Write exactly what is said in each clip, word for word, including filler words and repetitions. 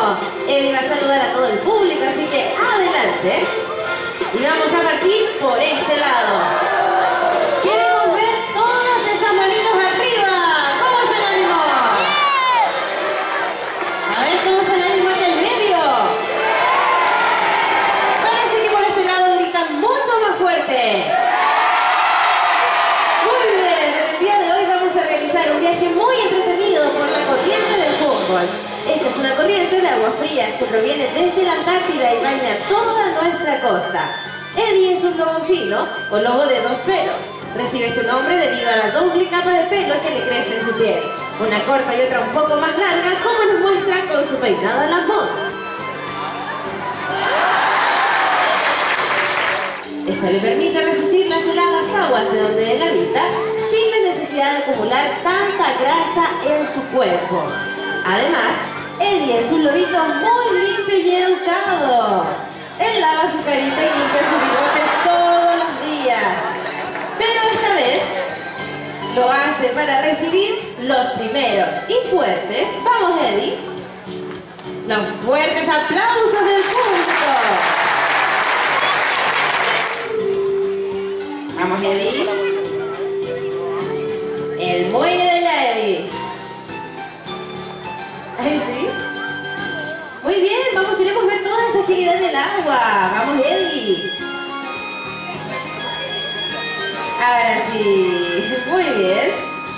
Eddie va a saludar a todo el público, así que adelante. Y vamos a partir por este lado. Queremos ver todas esas manitos arriba. ¿Cómo está el ánimo? A ver cómo está el ánimo en el medio. Parece que por este lado gritan mucho más fuerte. Muy bien, en el día de hoy vamos a realizar un viaje muy entretenido por la corriente del fútbol. Esta es una corriente de aguas frías que proviene desde la Antártida y baña toda nuestra costa. Eddie es un lobo fino o lobo de dos pelos. Recibe este nombre debido a la doble capa de pelo que le crece en su piel. Una corta y otra un poco más larga, como nos muestra con su peinado a la moda. Esto le permite resistir las heladas aguas de donde él habita sin la necesidad de acumular tanta grasa en su cuerpo. Además, Eddie es un lobito muy limpio y educado. Él lava su carita y limpia sus bigotes todos los días. Pero esta vez lo hace para recibir los primeros y fuertes. Vamos, Eddie. Los fuertes aplausos del público. Vamos, Eddie. El muelle de la Eddie. ¿Ahí sí? Muy bien, vamos, queremos ver toda esa agilidad en el agua. Vamos, Eddie. Ahora sí. Muy bien.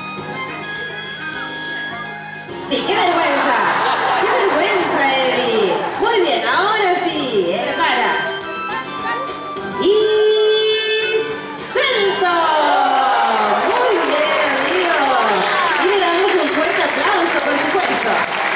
Sí, qué vergüenza. Qué vergüenza, Eddie. Muy bien, ahora sí. Él para. Y... ¡salto! Muy bien, amigos. Y le damos un fuerte aplauso, por supuesto.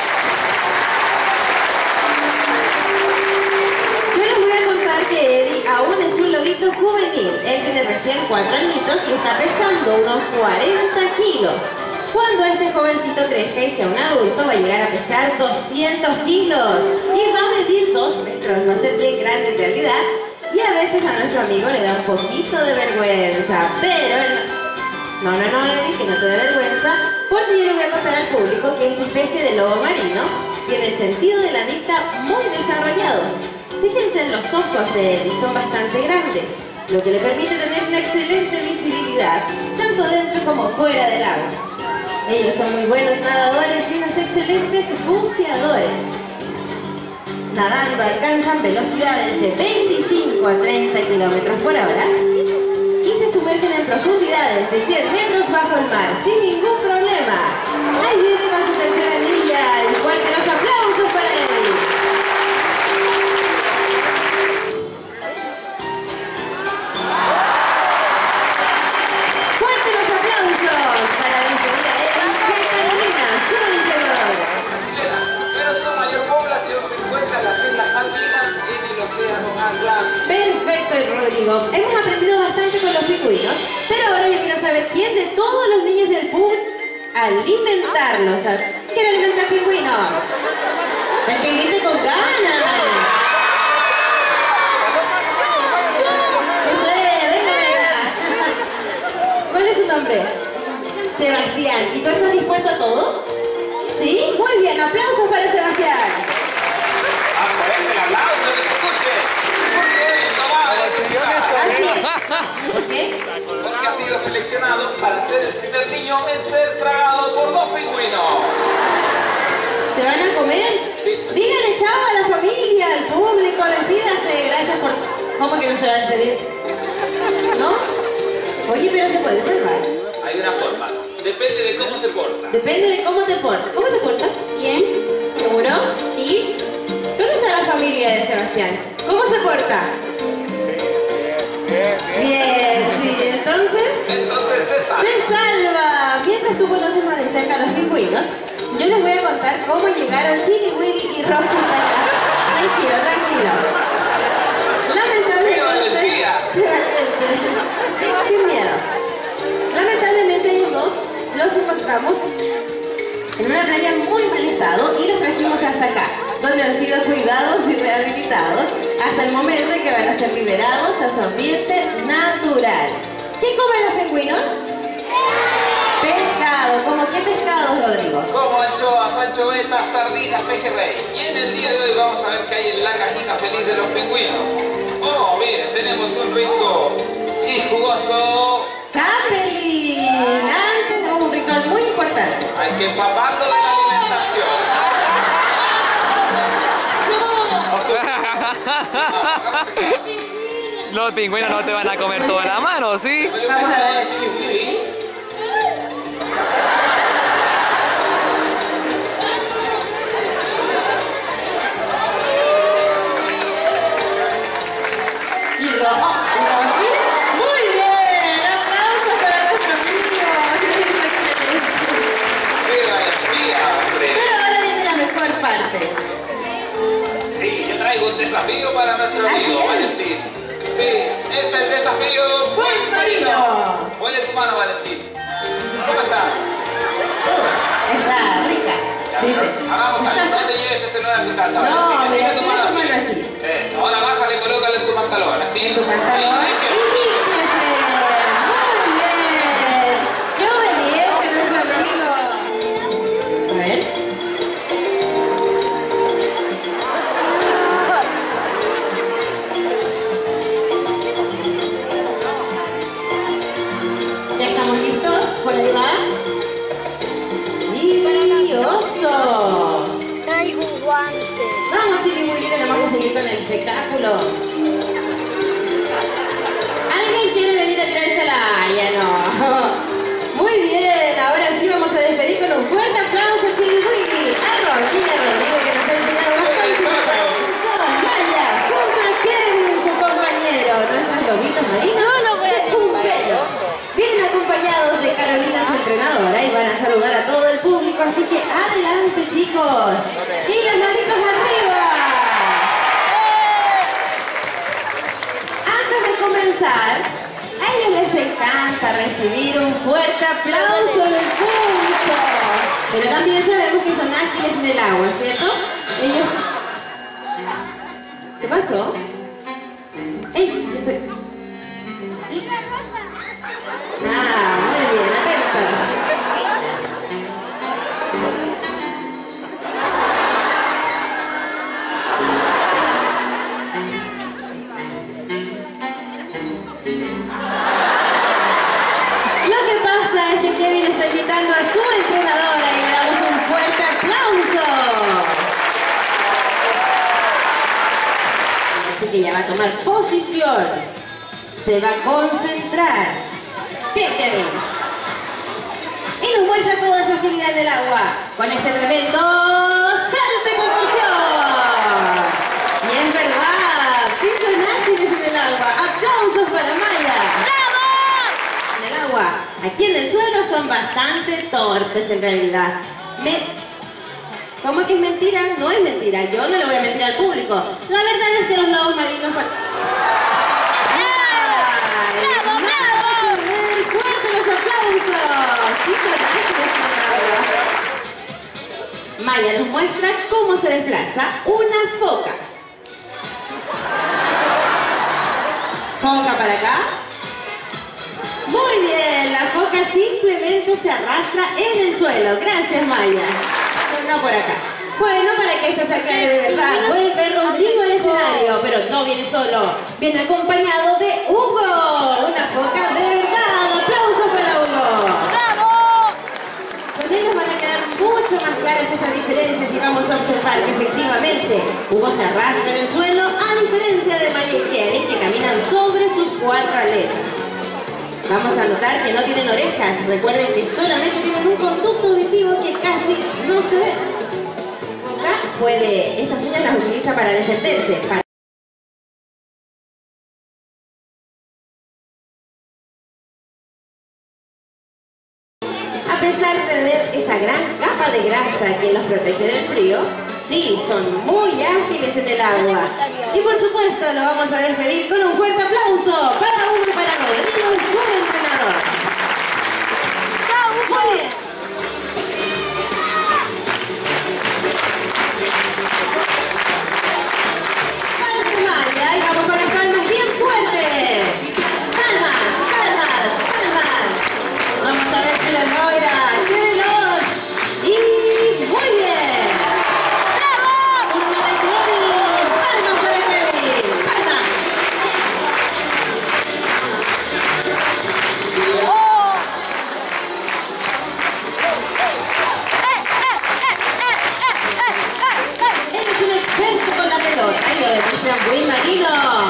Que Eddie aún es un lobito juvenil. Él tiene recién cuatro añitos y está pesando unos cuarenta kilos. Cuando este jovencito crezca y sea un adulto, va a llegar a pesar doscientos kilos y va a medir dos metros. Va a ser bien grande en realidad y a veces a nuestro amigo le da un poquito de vergüenza, pero él... no, no, no, Eddie, que no te dé vergüenza, porque yo le voy a contar al público que esta especie de lobo marino tiene el sentido de la vista muy desarrollado. Fíjense en los ojos de Eddie, son bastante grandes, lo que le permite tener una excelente visibilidad, tanto dentro como fuera del agua. Ellos son muy buenos nadadores y unos excelentes buceadores. Nadando alcanzan velocidades de veinticinco a treinta kilómetros por hora y se sumergen en profundidades de cien metros bajo el mar sin ningún problema. Ahí viene con su tercera anilla y fuerte los aplausos para Eddie. Perfecto, Rodrigo. Hemos aprendido bastante con los pingüinos, pero ahora yo quiero saber quién de todos los niños del pub alimentarlos. ¿Quiere alimentar pingüinos? El que grite con ganas. ¿Cuál es su nombre? Sebastián. ¿Y tú estás dispuesto a todo? ¿Sí? Muy bien. Aplausos para Sebastián. ¿Por qué? Porque ha sido seleccionado para ser el primer niño en ser tragado por dos pingüinos. ¿Te van a comer? Sí. Díganle chao a la familia, al público, despídase. Gracias por... ¿Cómo que no se va a despedir? ¿No? Oye, pero se puede salvar. Hay una forma. Depende de cómo se porta. Depende de cómo te portas. ¿Cómo te portas? Bien. ¿Seguro? Sí. ¿Dónde está la familia de Sebastián? ¿Cómo se porta? Bien, sí, entonces... Entonces se salva. ¡Se salva! Mientras tú conoces más de cerca a los pingüinos, yo les voy a contar cómo llegaron Chiqui, Willy y Rocky hasta acá. Tranquilo, tranquilo. Lamentablemente... Sin miedo. Lamentablemente ellos dos los encontramos en una playa muy mal estado y los trajimos hasta acá, donde han sido cuidados y rehabilitados hasta el momento en que van a ser liberados a su ambiente natural. ¿Qué comen los pingüinos? Pesca. pescado. ¿Cómo qué pescado, Rodrigo? Como anchoas, anchovetas, sardinas, pejerrey. Y en el día de hoy vamos a ver qué hay en la cajita feliz de los pingüinos. Oh, miren, tenemos un rico y jugoso ¡Capelín! Antes tenemos un ritual muy importante. Hay que empaparlo de la alimentación. Los pingüinos no te van a comer toda la mano, ¿sí? Vamos a darle chiquitín. Y rojo. Muy bien. Aplausos para nuestros amigos. Pero ahora viene la mejor parte. Sí, yo traigo un desafío para nuestro Así amigo es. Valentín. Sí, es el desafío Buen marino. Huele tu mano, Valentín. ¿Cómo está? Uh, está rica. Dice. Hagamos algo, no te lleves ese nudo a tu casa. No, Valentín. mira, Deja tu mano tienes que así. tomarlo así. Eso, ahora bájale, colócale en tu pantalón, así. En tu pantalón. Ahí, ahí, Y límpiese. Muy bien. Qué obediente nuestro amigo. A ver. Ya estamos listos. Por ahí va. Y oso. Traigo un guante. Vamos, Chili Willy, tenemos que seguir con el espectáculo. ¿Alguien quiere venir a tirarse a la haya? No. Muy bien, ahora sí vamos a despedir con un fuerte aplauso a Chili Willy, a Roquina Rodríguez, que nos ha enseñado bastante. Son Maya, contra Kevin, su compañero, nuestros lobitos marinos. No lo voy a de un pelo. Vienen acompañados de Carolina, su entrenadora, y van a saludar a todo el público, así que adelante, chicos. Y las manitos arriba. Antes de comenzar, a ellos les encanta recibir un fuerte aplauso del público. Pero también sabemos que son ágiles en el agua, ¿cierto? Ellos... ¿Qué pasó? ¡Ey! yo estoy- Ah, muy bien, atentos. Lo que pasa es que Kevin está invitando a su entrenadora y le damos un fuerte aplauso. Así que ella va a tomar posición. Se va a concentrar. Bien, Kevin. Y nos muestra toda su agilidad en el agua. Con este tremendo salto y conclusión. Y es verdad. Sí son ágiles en el agua. Aplausos para Maya. En el agua. Aquí en el suelo son bastante torpes en realidad. Me... ¿Cómo que es mentira? No es mentira. Yo no le voy a mentir al público. La verdad es que los lobos marinos... ¡Bravo, bravo! ¡Fuerte los aplausos! Sí, son ágiles en el agua. Maya nos muestra cómo se desplaza una foca. Foca para acá. Muy bien, la foca simplemente se arrastra en el suelo. Gracias, Maya. No por acá. Bueno, para que esto se aclare de verdad, vuelve Rodrigo al escenario, pero no viene solo, viene acompañado de Hugo, una foca de verdad. ¡Aplausos para Hugo! ¡Bravo! Con ellos van a quedar mucho más claras estas diferencias y vamos a observar que efectivamente Hugo se arrastra en el suelo, a diferencia de Maya y Kevin, que caminan sobre sus cuatro aletas. Vamos a notar que no tienen orejas. Recuerden que solamente tienen un conducto auditivo que casi no se ve. Acá puede, estas uñas las utiliza para defenderse. Para A pesar de tener esa gran capa de grasa que los protege del frío, sí, son muy ágiles en el agua. Y por supuesto lo vamos a despedir con un fuerte aplauso para Hugo y para Rodrigo, su entrenador. ¡Chao, Hugo! Muy bien. Fuerte, Maya, y vamos con las palmas bien fuertes. Palmas, palmas, palmas. Vamos a ver si lo logra. trampolín marino.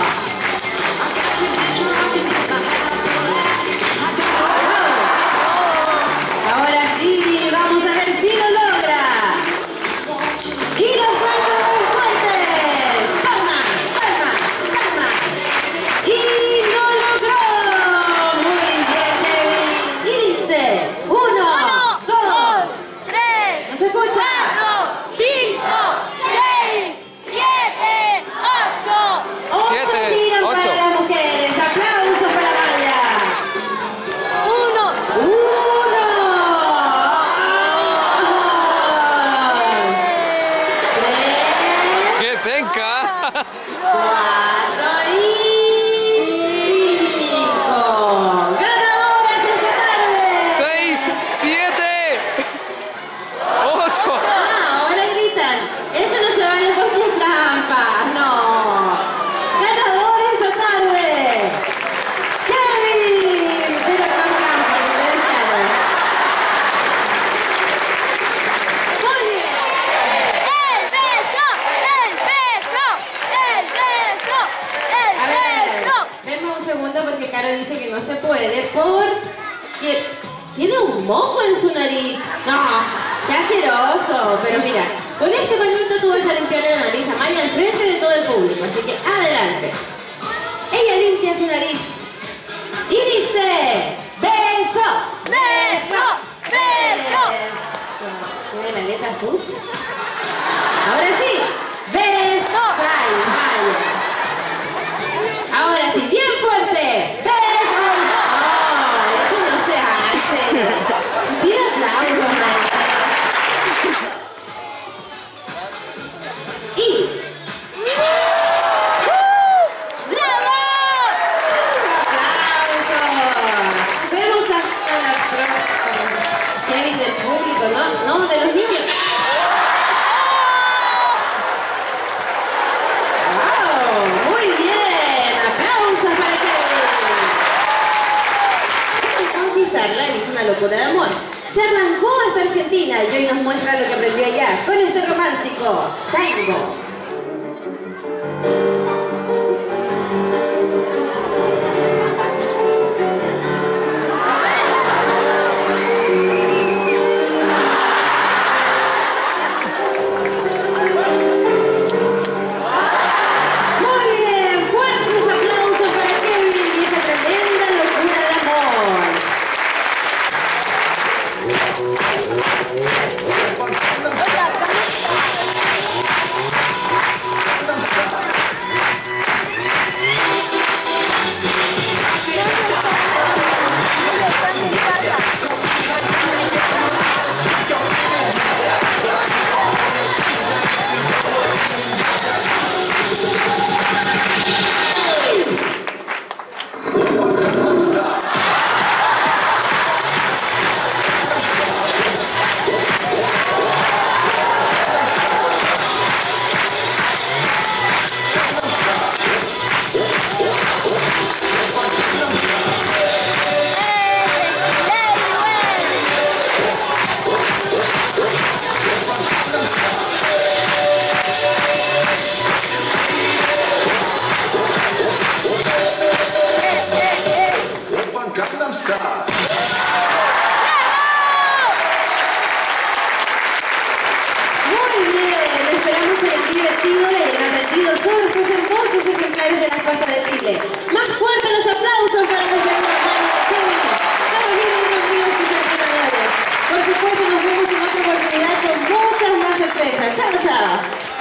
Ahora sí, vamos a ver si lo logra. Y los pasos muy fuertes. Palmas, palmas, palmas. Y lo logró. Muy bien, Kevin. Y dice, uno, dos, tres, ¿no se escucha? cuatro, cinco, seis, siete, ocho. Otro Siete, tiro ocho. para las mujeres. Aplausos para Maya. Uno. Uno. Tres. ¡Qué penca! Cuatro y cinco. ¡Ganadoras esta tarde! ¡Seis! ¡Siete! ¡Ocho! Ah, ahora gritan. Eso no se vale porque es trampa. No. ¡Ganadores esta tarde! ¡Kevin! Pero con trampa, que me dejaron. Muy bien. El beso, el beso, el beso, el A ver, beso. denme un segundo porque Caro dice que no se puede porque tiene un moco en su nariz. No, qué asqueroso. Pero mira, con este pañito tú vas a limpiar la nariz a Maya enfrente de todo el público. Así que adelante. Ella limpia su nariz y dice, beso, Beso, beso. Tiene la letra sucia. Ahora sí, beso. Ay, Maya. Ahora sí, bien fuerte. ¡Beso! ¡Oh! Eso no se hace. Pide aplausos, Maya. Y... ¡Bravo! ¡Aplausos! Vemos a la próxima. Kevin del público, ¿no? No, de los niños. ¡Wow! ¡Muy bien! ¡Aplausos para Kevin! Conquistarla hizo una locura de amor. Se arrancó hasta Argentina y hoy nos muestra lo que aprendió allá con este romántico tango. Muy bien, fuertes los aplausos para Kevin y esa tremenda locura de amor. Muy bien, esperamos que hayan divertido y hayan aprendido sobre estos hermosos ejemplares de las costas de Chile. Más fuertes los aplausos para nuestra hermana Kevin, Carolina y Rodrigo, sus entrenadores. Por supuesto, nos vemos en otra oportunidad con muchas más sorpresas. ¡Chao, chao!